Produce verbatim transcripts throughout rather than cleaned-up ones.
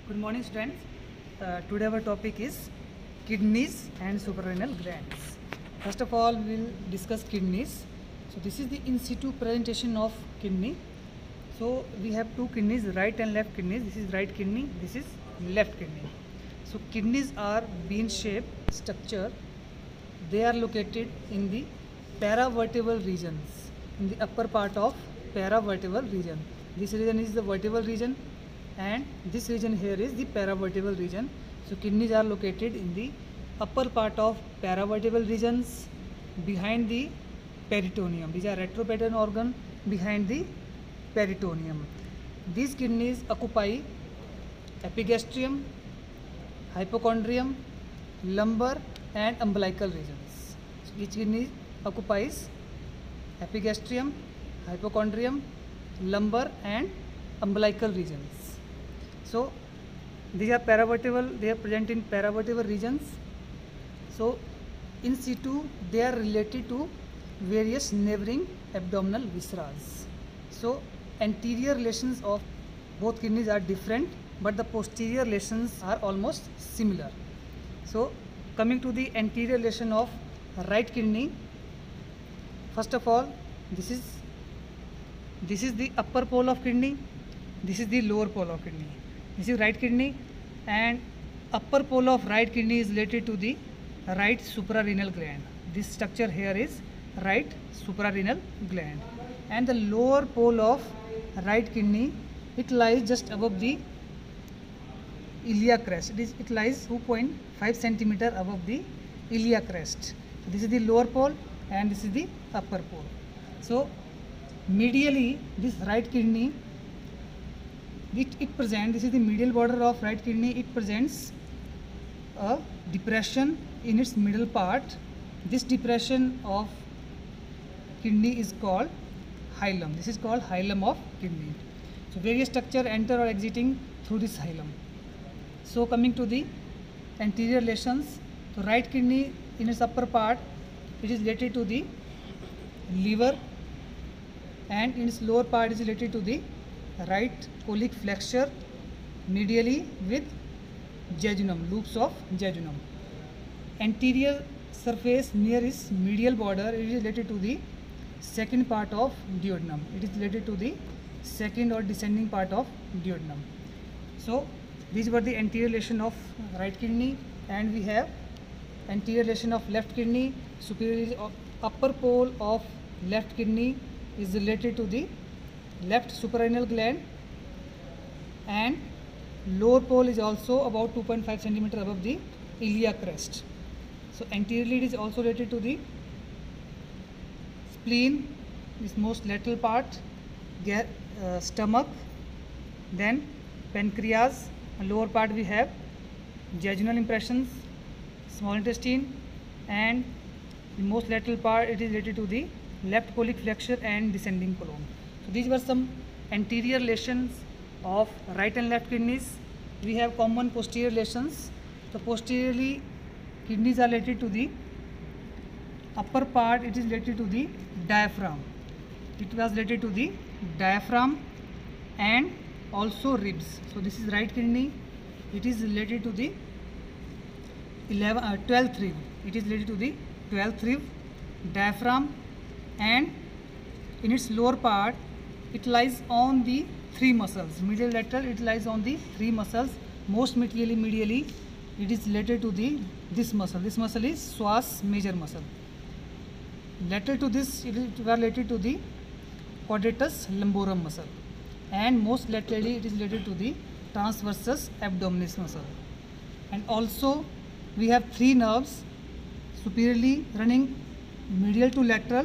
Good morning, students. Uh, today our topic is kidneys and suprarenal glands. First of all, we will discuss kidneys. So this is the in situ presentation of kidney. So we have two kidneys, right and left kidneys. This is right kidney, this is left kidney. So kidneys are bean-shaped structure. They are located in the paravertebral regions, in the upper part of paravertebral region. This region is the vertebral region and this region here is the paravertebral region. So kidneys are located in the upper part of paravertebral regions behind the peritoneum. These are retroperitoneal organ behind the peritoneum. These kidneys occupy epigastrium, hypochondrium, lumbar and umbilical regions. So each kidney occupies epigastrium, hypochondrium, lumbar and umbilical regions. So these are paravertebral, they are present in paravertebral regions. So in situ they are related to various neighboring abdominal viscera. So anterior relations of both kidneys are different, but the posterior relations are almost similar. So coming to the anterior relation of right kidney, first of all, this is this is the upper pole of kidney, this is the lower pole of kidney. This is right kidney and upper pole of right kidney is related to the right suprarenal gland. This structure here is right suprarenal gland, and the lower pole of right kidney, it lies just above the iliac crest. It, is, it lies two point five centimeter above the iliac crest. So this is the lower pole and this is the upper pole. So medially this right kidney, it, it presents, this is the medial border of right kidney, it presents a depression in its middle part. This depression of kidney is called hilum. This is called hilum of kidney. So various structure enter or exiting through this hilum. So coming to the anterior relations, so right kidney in its upper part, it is related to the liver, and in its lower part is related to the right colic flexure medially with jejunum, loops of jejunum. Anterior surface near its medial border, it is related to the second part of duodenum. It is related to the second or descending part of duodenum. So these were the anterior relation of right kidney, and we have anterior relation of left kidney. Superior of upper pole of left kidney is related to the left suprarenal gland, and lower pole is also about two point five centimeter above the iliac crest. So anteriorly it is also related to the spleen, this most lateral part, uh, stomach, then pancreas, and lower part we have jejunal impressions, small intestine, and the most lateral part it is related to the left colic flexure and descending colon. So these were some anterior relations of right and left kidneys. We have common posterior relations. So posteriorly kidneys are related to the upper part, it is related to the diaphragm. It was related to the diaphragm and also ribs. So this is right kidney, it is related to the eleven, uh, twelfth rib. It is related to the twelfth rib, diaphragm, and in its lower part it lies on the three muscles. Medial lateral it lies on the three muscles. Most medially medially it is related to the this muscle. This muscle is psoas major muscle. Lateral to this it is related to the quadratus lumborum muscle, and most laterally it is related to the transversus abdominis muscle. And also we have three nerves superiorly running medial to lateral.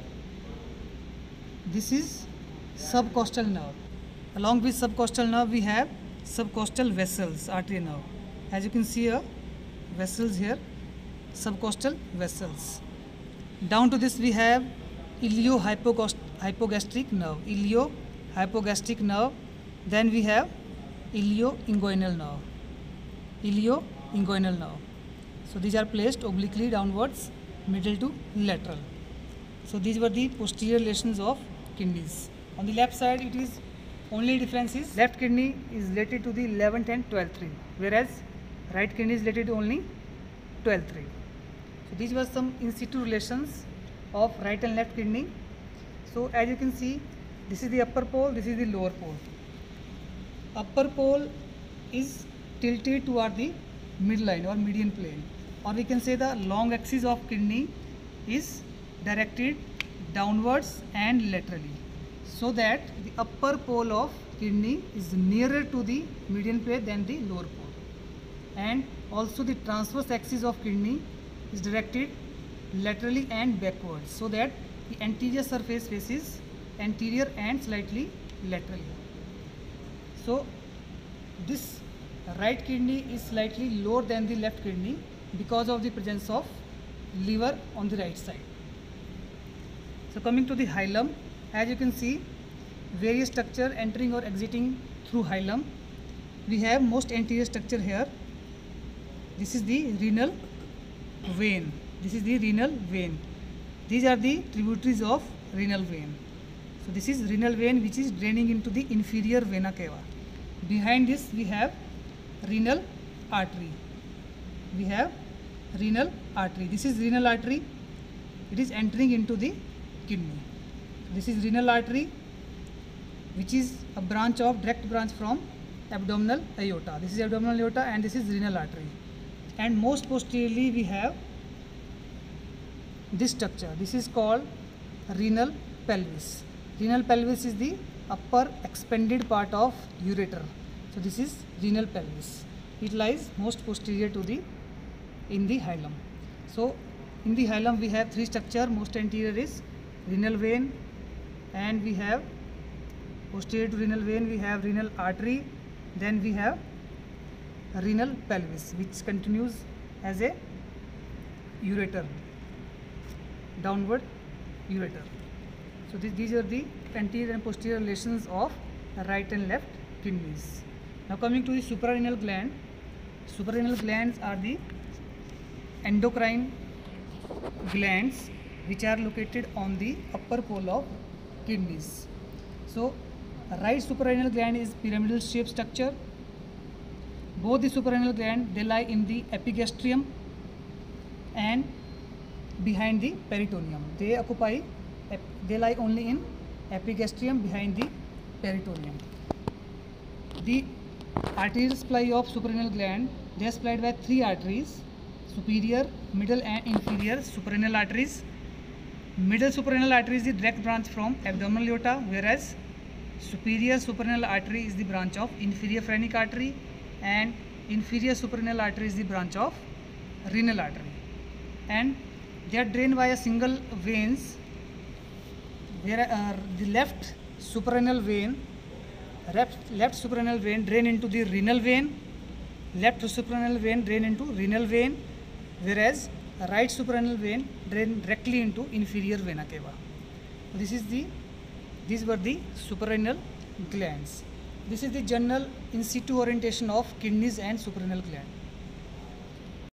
This is subcostal nerve. Along with subcostal nerve we have subcostal vessels, artery nerve. As you can see here, vessels here, subcostal vessels. Down to this we have ilio-hypogastric nerve, ilio-hypogastric nerve. Then we have ilio-inguinal nerve, ilio-inguinal nerve. So these are placed obliquely downwards, middle to lateral. So these were the posterior relations of kidneys. On the left side it is Only difference is left kidney is related to the eleventh and twelfth ring, whereas right kidney is related to only twelfth ring. So these were some in situ relations of right and left kidney. So as you can see, this is the upper pole, this is the lower pole. Upper pole is tilted toward the midline or median plane, or we can say the long axis of kidney is directed downwards and laterally, so that the upper pole of kidney is nearer to the median plane than the lower pole, and also the transverse axis of kidney is directed laterally and backwards, so that the anterior surface faces anterior and slightly laterally. So this right kidney is slightly lower than the left kidney because of the presence of liver on the right side. So coming to the hilum, as you can see, various structure entering or exiting through hilum. We have most anterior structure here. This is the renal vein. This is the renal vein. These are the tributaries of renal vein. So this is renal vein which is draining into the inferior vena cava. Behind this we have renal artery. We have renal artery. This is renal artery. It is entering into the kidney. This is renal artery, which is a branch of direct branch from abdominal aorta. This is abdominal aorta and this is renal artery. And most posteriorly we have this structure. This is called renal pelvis. Renal pelvis is the upper expanded part of ureter. So this is renal pelvis. It lies most posterior to the in the hilum. So in the hilum we have three structure. Most anterior is renal vein, and we have posterior to renal vein we have renal artery, then we have renal pelvis which continues as a ureter, downward ureter. So this, these are the anterior and posterior relations of right and left kidneys. Now coming to the suprarenal gland. Suprarenal glands are the endocrine glands which are located on the upper pole of kidneys. So right suprarenal gland is pyramidal shaped structure. Both the suprarenal gland, they lie in the epigastrium and behind the peritoneum. They occupy, they lie only in epigastrium behind the peritoneum. The arterial supply of suprarenal gland, they are supplied by three arteries: superior, middle and inferior suprarenal arteries. Middle suprarenal artery is the direct branch from abdominal aorta, whereas superior suprarenal artery is the branch of inferior phrenic artery, and inferior suprarenal artery is the branch of renal artery. And they are drained by a single veins, where uh, the left suprarenal vein, left, left suprarenal vein drain into the renal vein, left suprarenal vein drain into renal vein, whereas right suprarenal vein drain directly into inferior vena cava. This is the, these were the suprarenal glands. This is the general in situ orientation of kidneys and suprarenal gland.